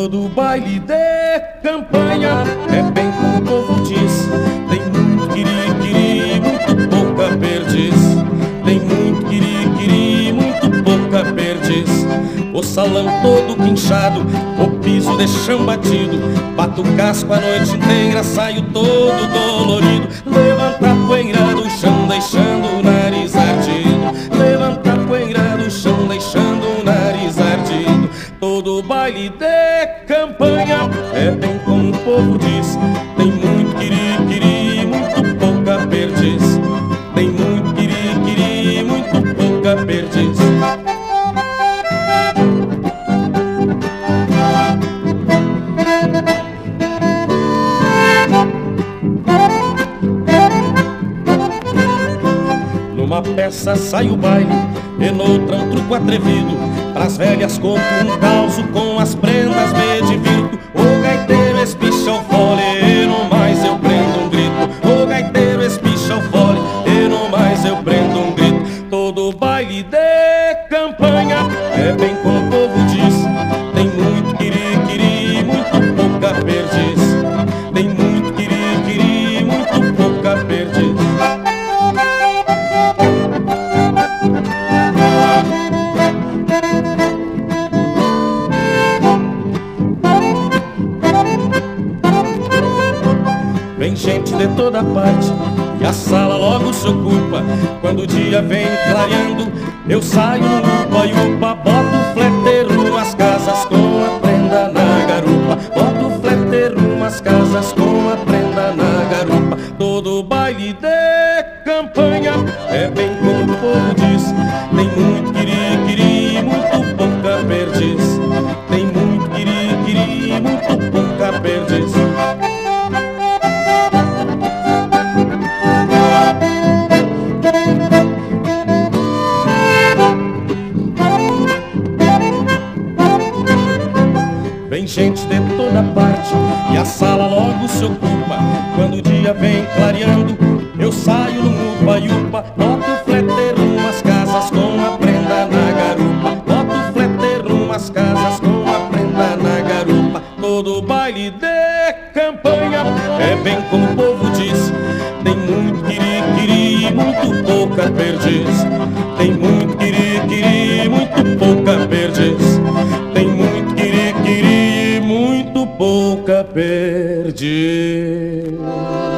Todo baile de campanha é bem como o povo diz. Tem muito quiri-quiri, muito pouca perdiz. Tem muito quiri-quiri, muito pouca perdiz. O salão todo guinchado, o piso de chão batido. Bato o casco a noite inteira, saio todo dolorido. Levanta a poeira do chão, deixando o nariz ardido. Levanta a poeira do chão, deixando o nariz ardido. Todo baile de campanha é bem como o povo diz. Tem muito quiri-quiri, muito pouca perdiz. Tem muito quiri-quiri, muito pouca perdiz. Numa peça sai o baile e noutra um truco atrevido. Pras velhas conto um causo, com as prendas me divirto. O gaiteiro espicha o fole e no mais eu prendo um grito. O gaiteiro espicha o fole e no mais eu prendo um grito. Todo baile de campanha é bem como o povo diz. Tem muito quiri-quiri, muito pouca perdiz. Tem muito quiri-quiri, muito pouca perdiz. Vem gente de toda parte e a sala logo se ocupa. Quando o dia vem clareando, eu saio no upa-upa. Boto o fleteiro umas casas com a prenda na garupa. Boto o fleteiro umas casas com a prenda na garupa. Todo baile de campanha é bem como o povo diz. Tem muito quiri-quiri, muito pouca perdiz. Tem muito quiri-quiri, muito pouca perdiz. Vem gente de toda parte e a sala logo se ocupa. Quando o dia vem clareando, eu saio no upa-upa. Boto o fleteiro umas casas com a prenda na garupa. Boto o fleteiro umas casas com a prenda na garupa. Todo baile de campanha é bem como o povo diz. Tem muito quiri-quiri, muito pouca perdiz. Tem muito quiri-quiri, muito pouca perdiz. Tem muito quiri-quiri, muito pouca perdiz.